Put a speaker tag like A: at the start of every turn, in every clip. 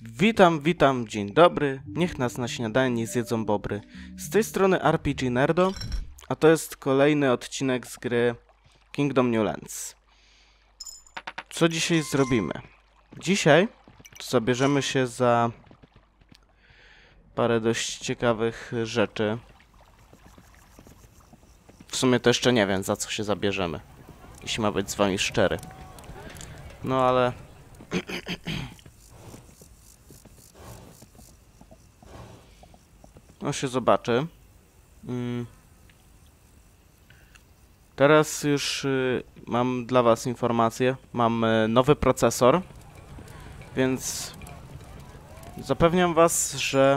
A: Witam, dzień dobry, niech nas na śniadanie zjedzą bobry. Z tej strony RPG Nerdo, a to jest kolejny odcinek z gry Kingdom New Lands. Co dzisiaj zrobimy? Dzisiaj zabierzemy się za parę dość ciekawych rzeczy. W sumie to jeszcze nie wiem, za co się zabierzemy, jeśli ma być z wami szczery. No ale... no się zobaczy. Teraz już mam dla was informację. Mam nowy procesor, więc zapewniam was, że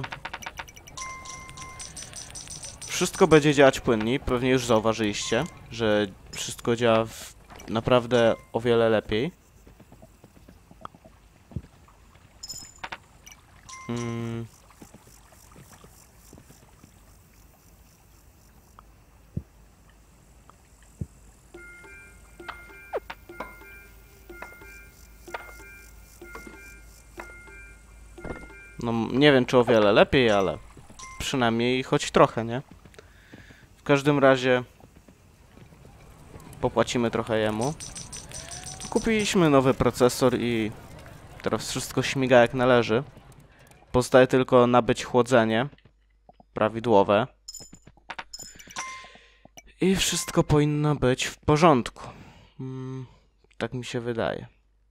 A: wszystko będzie działać płynniej. Pewnie już zauważyliście, że wszystko działa naprawdę o wiele lepiej. No, nie wiem, czy o wiele lepiej, ale przynajmniej choć trochę, nie? W każdym razie popłacimy trochę jemu. Kupiliśmy nowy procesor i teraz wszystko śmiga jak należy. Pozostaje tylko nabyć chłodzenie prawidłowe. I wszystko powinno być w porządku. Tak mi się wydaje.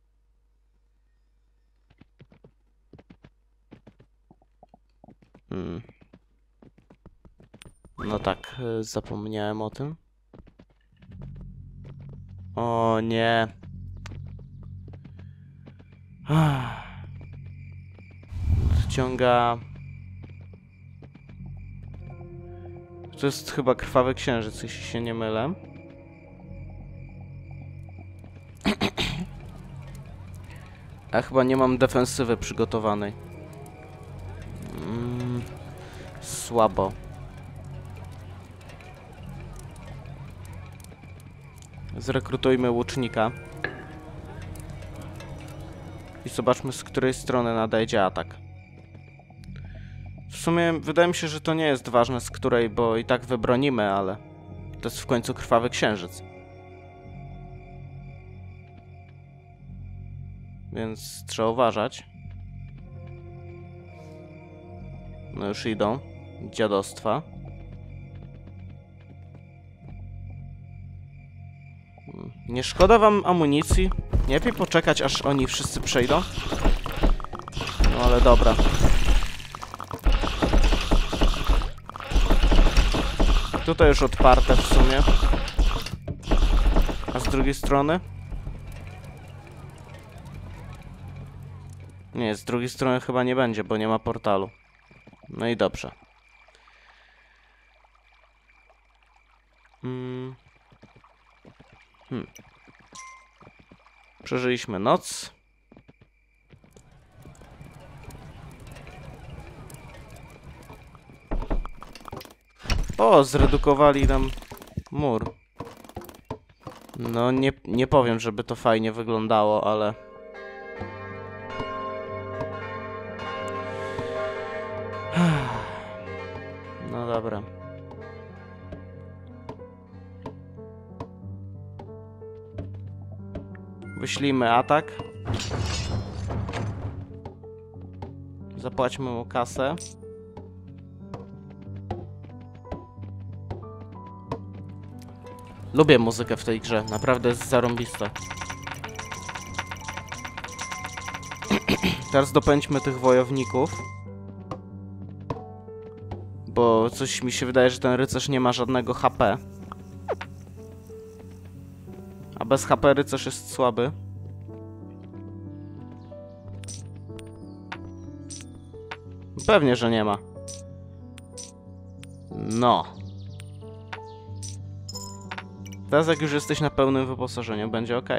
A: No tak, zapomniałem o tym. O nie. Wciąga... To jest chyba Krwawy Księżyc, jeśli się nie mylę. A chyba nie mam defensywy przygotowanej. Słabo. Zrekrutujmy łucznika. I zobaczmy, z której strony nadejdzie atak. W sumie wydaje mi się, że to nie jest ważne, z której, bo i tak wybronimy, ale to jest w końcu Krwawy Księżyc. Więc trzeba uważać. No już idą. Dziadostwa. Nie szkoda wam amunicji? Nie lepiej poczekać, aż oni wszyscy przejdą? No ale dobra. Tutaj już odparte w sumie. A z drugiej strony? Nie, z drugiej strony chyba nie będzie, bo nie ma portalu. No i dobrze. Przeżyliśmy noc. O, zredukowali nam mur. No, nie powiem, żeby to fajnie wyglądało, ale... no dobra. Wyślijmy atak. Zapłaćmy mu kasę. Lubię muzykę w tej grze, naprawdę jest zarąbista. Teraz dopędźmy tych wojowników. Bo coś mi się wydaje, że ten rycerz nie ma żadnego HP. A bez HP rycerz jest słaby. Pewnie, że nie ma. No. Teraz jak już jesteś na pełnym wyposażeniu, będzie ok.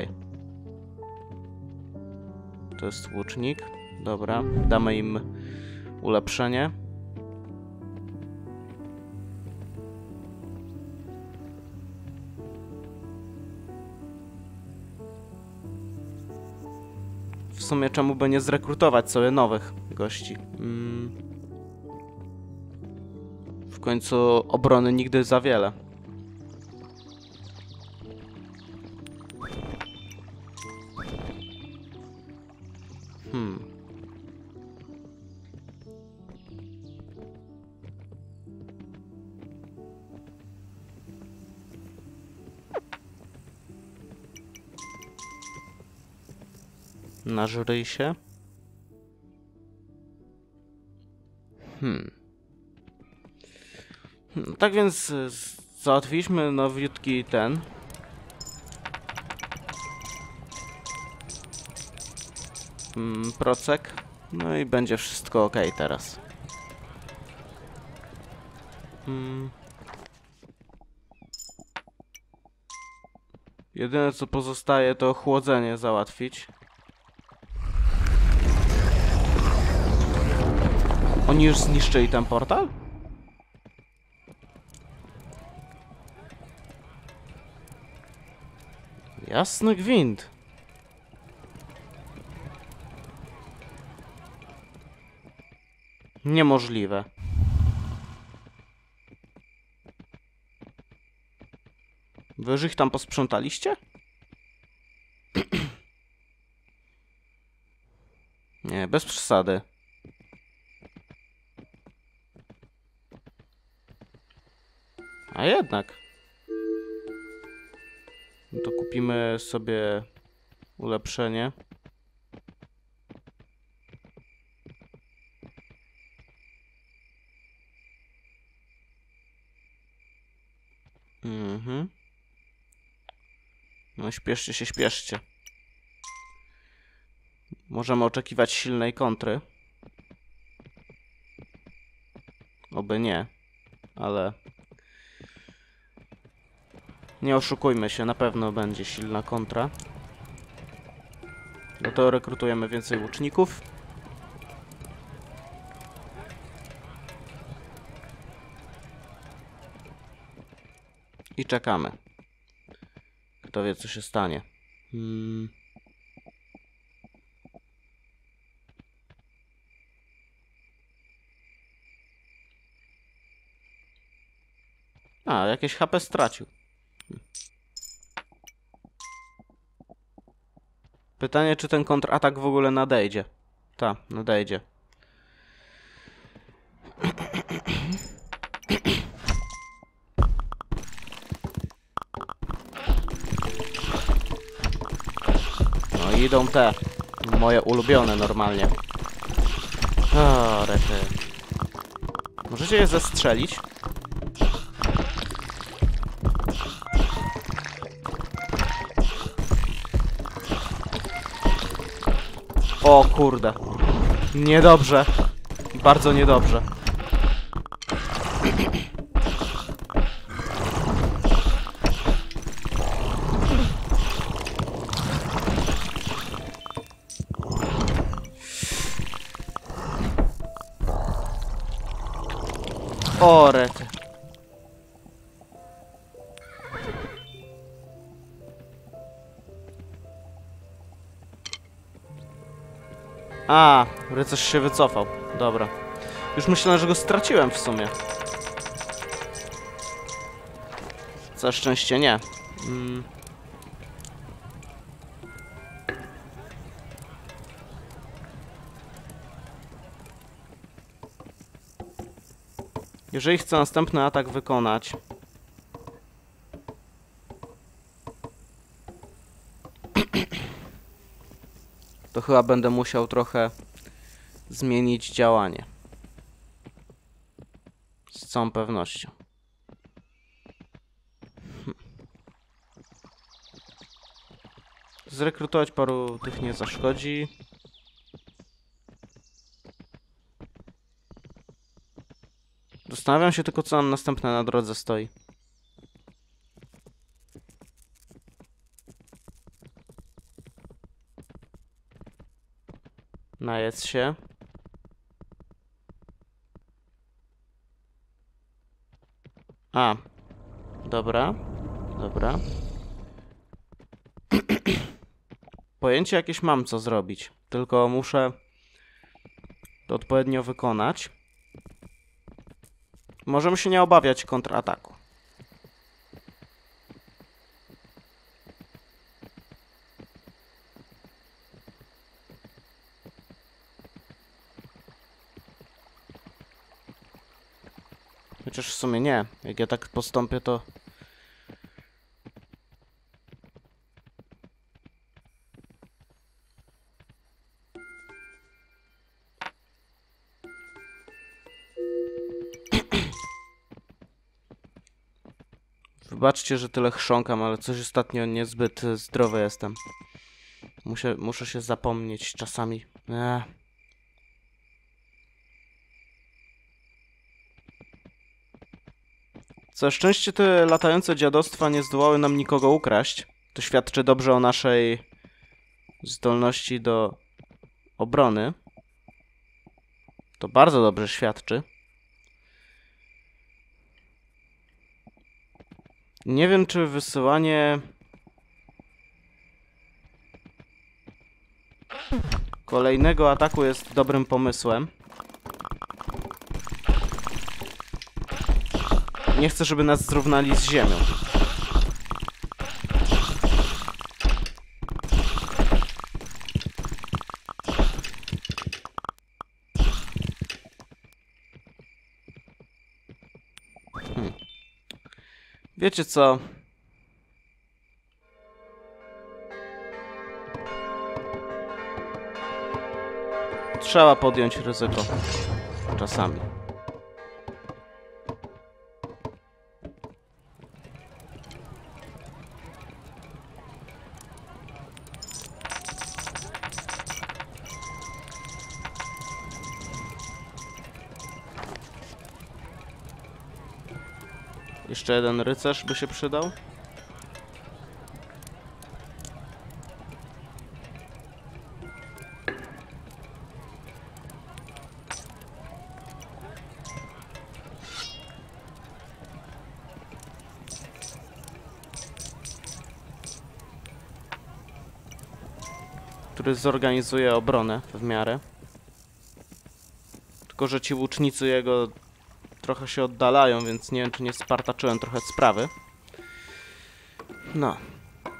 A: To jest łucznik. Dobra, damy im ulepszenie. W sumie czemu by nie zrekrutować sobie nowych? gości. W końcu obrony nigdy za wiele. Nażryj się. Tak więc załatwiliśmy nowiutki ten. Procek. No i będzie wszystko ok teraz. Jedyne co pozostaje to chłodzenie załatwić. Oni już zniszczyli ten portal? Jasny gwint. Niemożliwe. Wy już ich tam posprzątaliście? Nie, bez przesady. A jednak. No to kupimy sobie ulepszenie. No śpieszcie się, śpieszcie. Możemy oczekiwać silnej kontry. Oby nie, ale... Nie oszukujmy się, na pewno będzie silna kontra. No to rekrutujemy więcej łuczników. I czekamy. Kto wie, co się stanie. A, jakieś HP stracił. Pytanie, czy ten kontratak w ogóle nadejdzie. Ta, nadejdzie. No i idą te. Moje ulubione normalnie. O, rety. Możecie je zestrzelić? O kurde. Niedobrze. Bardzo niedobrze. O rety. A, rycerz się wycofał. Dobra. Już myślałem, że go straciłem w sumie. Całe szczęście nie. Jeżeli chcę następny atak wykonać, to chyba będę musiał trochę zmienić działanie. Z całą pewnością. Zrekrutować paru tych nie zaszkodzi. Zastanawiam się tylko, co nam następne na drodze stoi. Najedz się. A. Dobra. Dobra. Pojęcie jakieś mam, co zrobić. Tylko muszę to odpowiednio wykonać, możemy się nie obawiać kontrataku. Chociaż w sumie nie. Jak ja tak postąpię, to... Wybaczcie, że tyle chrząkam, ale coś ostatnio niezbyt zdrowy jestem. Muszę się zapomnieć czasami. Całe szczęście te latające dziadostwa nie zdołały nam nikogo ukraść. To świadczy dobrze o naszej zdolności do obrony. To bardzo dobrze świadczy. Nie wiem, czy wysyłanie kolejnego ataku jest dobrym pomysłem. Nie chcę, żeby nas zrównali z ziemią. Wiecie co? Trzeba podjąć ryzyko. Czasami. Jeszcze jeden rycerz by się przydał. Który zorganizuje obronę w miarę. Tylko że ci łucznicy jego trochę się oddalają, więc nie wiem, czy nie spartaczyłem trochę sprawy. No.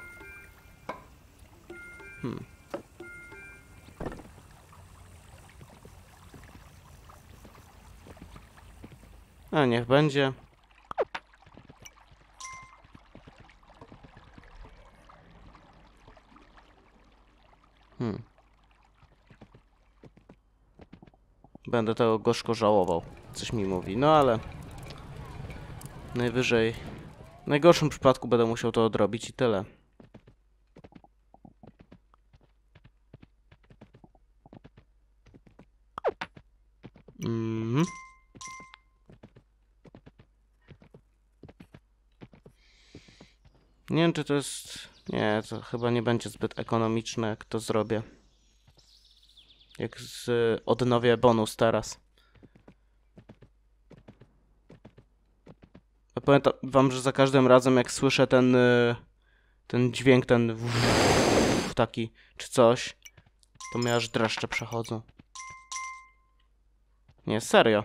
A: A niech będzie. Będę tego gorzko żałował. Coś mi mówi, no ale... Najwyżej... W najgorszym przypadku będę musiał to odrobić i tyle. Nie wiem, czy to jest... Nie, to chyba nie będzie zbyt ekonomiczne, jak to zrobię. Jak odnowię bonus teraz. Ja powiem wam, że za każdym razem, jak słyszę ten dźwięk, ten taki, czy coś, to mnie aż dreszcze przechodzą. Nie, serio.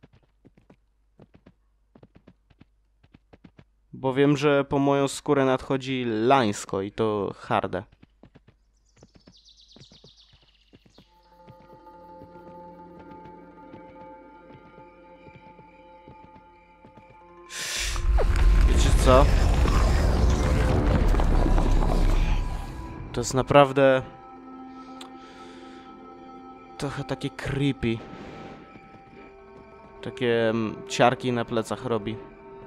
A: Bo wiem, że po moją skórę nadchodzi lańsko i to harde. Wiecie co? To jest naprawdę... trochę takie creepy. Takie ciarki na plecach robi.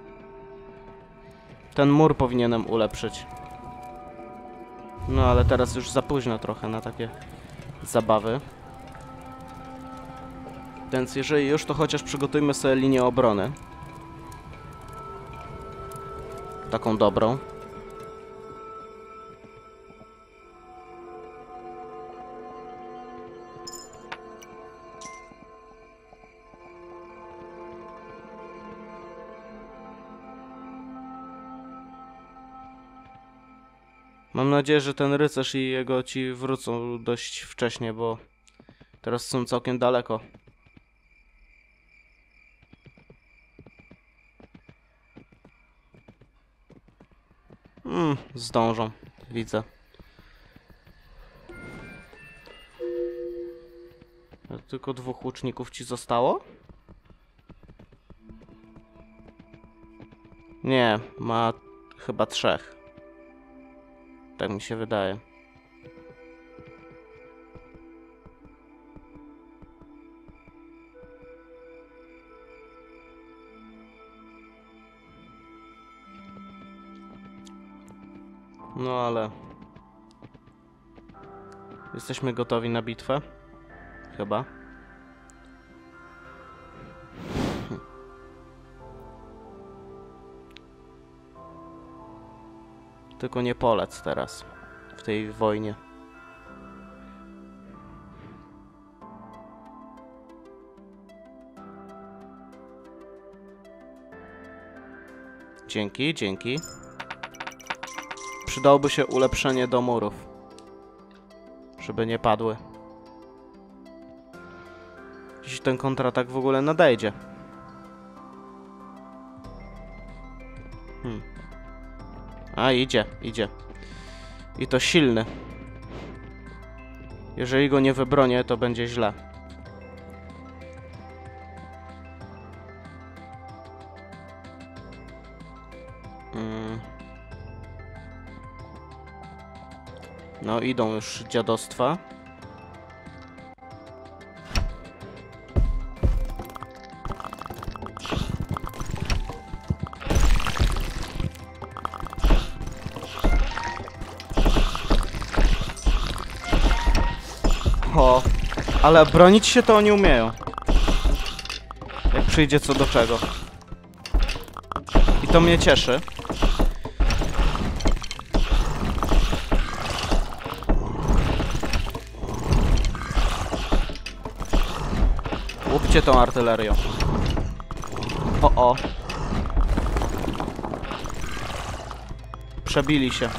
A: Ten mur powinienem ulepszyć. No ale teraz już za późno trochę na takie zabawy. Więc jeżeli już, to chociaż przygotujmy sobie linię obrony. Taką dobrą. Mam nadzieję, że ten rycerz i jego ci wrócą dość wcześnie, bo teraz są całkiem daleko. Zdążą. Widzę. Tylko 2 łuczników ci zostało? Nie, ma chyba 3. Tak mi się wydaje. No ale... Jesteśmy gotowi na bitwę? Chyba. Tylko nie polec teraz. W tej wojnie. Dzięki, dzięki. Przydałoby się ulepszenie do murów. Żeby nie padły. Dziś ten kontratak w ogóle nadejdzie. A, idzie, idzie. I to silny. Jeżeli go nie wybronię, to będzie źle. No, idą już dziadostwa. O, ale bronić się to oni umieją. Jak przyjdzie co do czego. I to mnie cieszy. Łupcie tą artylerią. O. Przebili się.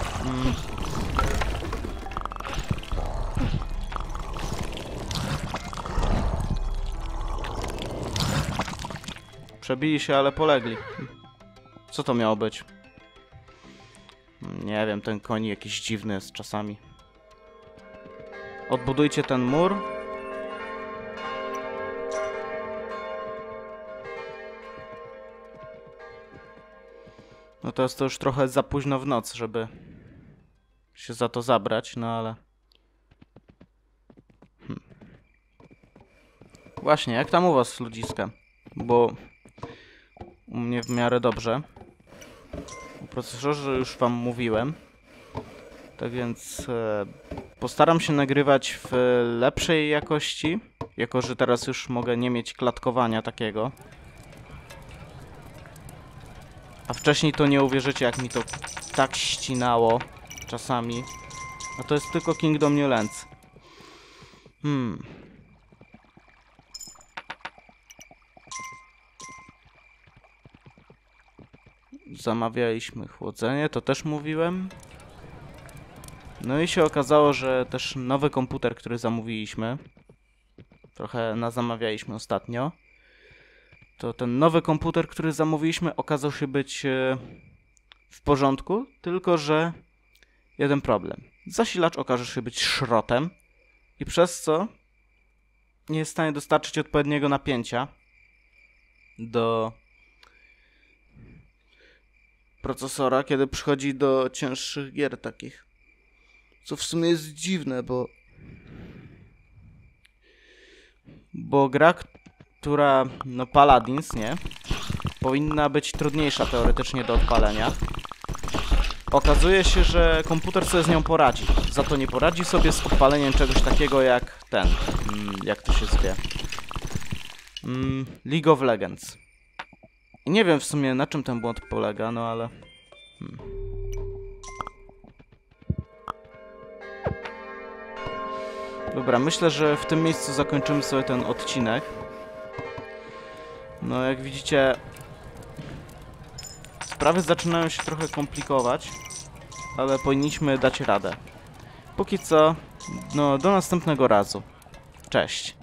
A: Przebili się, ale polegli. Co to miało być? Nie wiem, ten koń jakiś dziwny jest czasami. Odbudujcie ten mur. No to jest to już trochę za późno w noc, żeby się za to zabrać, no ale... Właśnie, jak tam u was ludziska? Bo u mnie w miarę dobrze. O procesorze już wam mówiłem. Tak więc postaram się nagrywać w lepszej jakości, jako że teraz już mogę nie mieć klatkowania takiego. A wcześniej to nie uwierzycie, jak mi to tak ścinało czasami. A to jest tylko Kingdom New Lands. Zamawialiśmy chłodzenie, to też mówiłem. No i się okazało, że też nowy komputer, który zamówiliśmy, trochę nazamawialiśmy ostatnio, to ten nowy komputer, który zamówiliśmy, okazał się być w porządku, tylko że jeden problem. Zasilacz okaże się być szrotem i przez co nie jest w stanie dostarczyć odpowiedniego napięcia do procesora, kiedy przychodzi do cięższych gier takich. Co w sumie jest dziwne, bo gra, która, no Paladins, nie? Powinna być trudniejsza teoretycznie do odpalenia. Okazuje się, że komputer sobie z nią poradzi. Za to nie poradzi sobie z odpaleniem czegoś takiego jak ten, jak to się zwie, League of Legends. I nie wiem w sumie, na czym ten błąd polega, no ale... Dobra, myślę, że w tym miejscu zakończymy sobie ten odcinek. No, jak widzicie, sprawy zaczynają się trochę komplikować, ale powinniśmy dać radę. Póki co, no, do następnego razu. Cześć.